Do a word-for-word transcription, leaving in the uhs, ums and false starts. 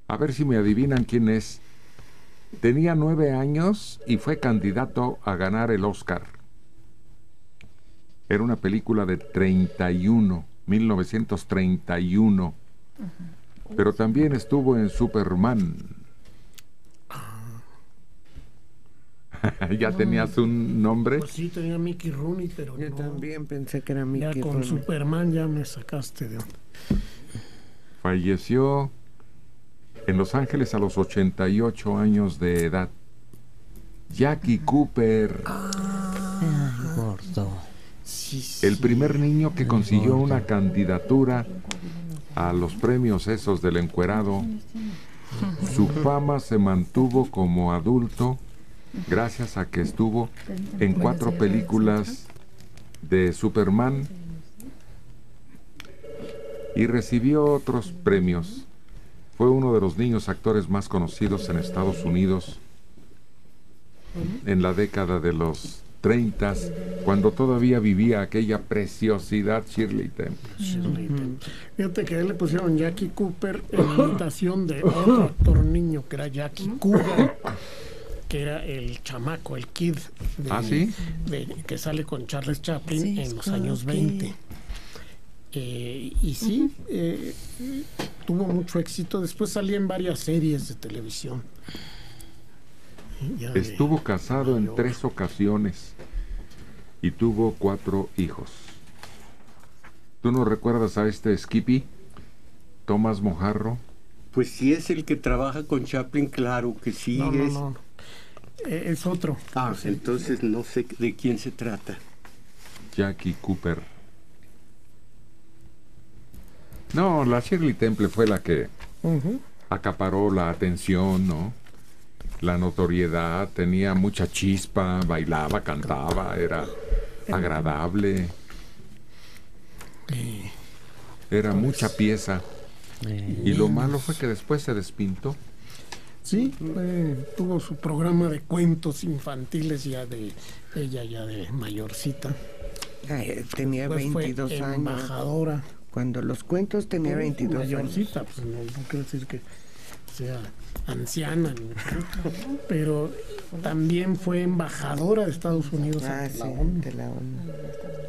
A ver si me adivinan quién es. Tenía nueve años y fue candidato a ganar el Oscar. Era una película de treinta y uno, mil novecientos treinta y uno. Uh-huh. Pero también estuvo en Superman. ¿Ya no, tenías un nombre? Pues sí, tenía Mickey Rooney, pero yo no. también pensé que era Mickey Ya con Rooney. Superman ya me sacaste de onda. Falleció en Los Ángeles a los ochenta y ocho años de edad. Jackie Cooper. Ah, gordo. Sí, sí. El primer niño que consiguió una candidatura a los premios esos del encuerado. Su fama se mantuvo como adulto gracias a que estuvo en cuatro películas de Superman y recibió otros premios. Fue uno de los niños actores más conocidos en Estados Unidos en la década de los treinta, cuando todavía vivía aquella preciosidad Shirley Temple. Shirley Temple. Fíjate que a él le pusieron Jackie Cooper en imitación de otro actor niño que era Jackie Cougar, que era el chamaco, el kid de, ¿Ah, sí? de, que sale con Charles Chaplin sí, en los años veinte. Eh, y sí, eh, tuvo mucho éxito. Después salía en varias series de televisión. Ya Estuvo de, casado en tres ocasiones y tuvo cuatro hijos. ¿Tú no recuerdas a este Skippy? Tomás Mojarro. Pues sí es el que trabaja con Chaplin, claro que sí. No, no, es... no. Eh, es otro. Ah, sí. Entonces no sé de quién se trata. Jackie Cooper. No, la Shirley Temple fue la que uh-huh. acaparó la atención, ¿no? La notoriedad, tenía mucha chispa, bailaba, cantaba, era agradable. Era mucha pieza. Y lo malo fue que después se despintó. Sí, eh, tuvo su programa de cuentos infantiles ya de ella ya de mayorcita. Ay, tenía después veintidós fue años. Embajadora. Cuando los cuentos tenía pues, veintidós mayorcita, años. Pues no, no quiero decir que sea anciana, pero también fue embajadora de Estados Unidos ah, ante sí, la ONU. de la ONU.